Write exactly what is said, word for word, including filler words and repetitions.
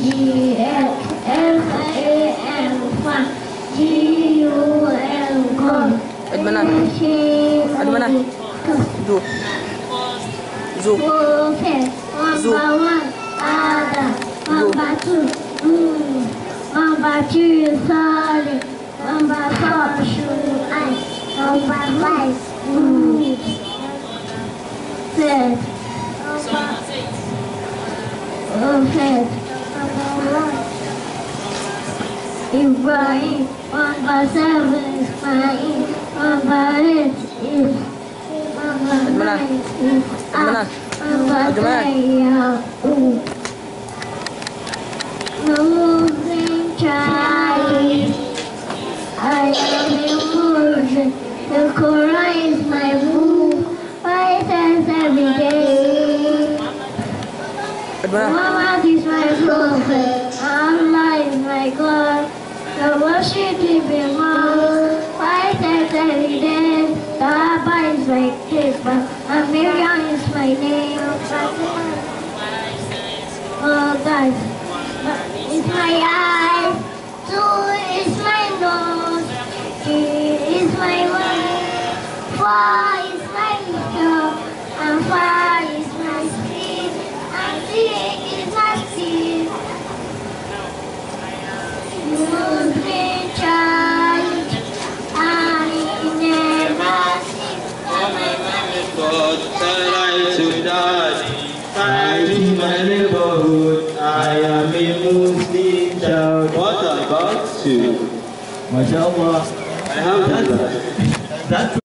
G F F A N Fan, G U L Gol. Admanan. Admanan. Zo. Zo. Buffet. Number one, Ada. Number two, Moon. Number three, Solid. Number four, Shoe Eye. Number five, Moon. Fed. Buffet. Number one, Ibrahim. Number seven, Ismail. Number eight is Number nine is Admanan. Number ten, Yaqub. Muslim child, I am a Muslim. The Quran is my book. I says every day. Admanan. Muhammad is my prophet. Allah is my God. The worship is my I says every day. The Abba is my keeper. And Miriam is my name. Oh God. It's my eyes. Two is my nose. Three is my way. Four is my jaw. And five is my speed. And six is my speed. Muslim child. I never see God that I to die. I in my neighborhood. I am a Muslim child. What about you? MashaAllah. Alhamdulillah. That's